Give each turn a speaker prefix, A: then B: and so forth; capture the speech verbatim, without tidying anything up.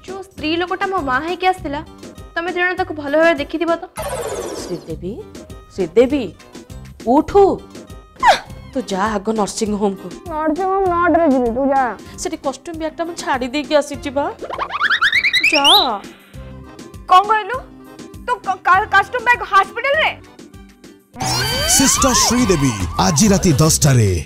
A: जो स्त्री लोकटा मो माँ है आसला तमें दिन ताको भल भाव देखि तो
B: श्रीदेवी श्रीदेवी उठू तू जा आग नर्सिंग होम को
C: नर्सिंग होम नॉट रे जीबी तू जा
B: सेठी कॉस्ट्यूम बैग टा मन छाड़ी दे के आसी बा जा
C: कौन कहलु तो कस्टम बैग हॉस्पिटल रे
D: सिस्टर श्रीदेवी आज राति दस टा रे।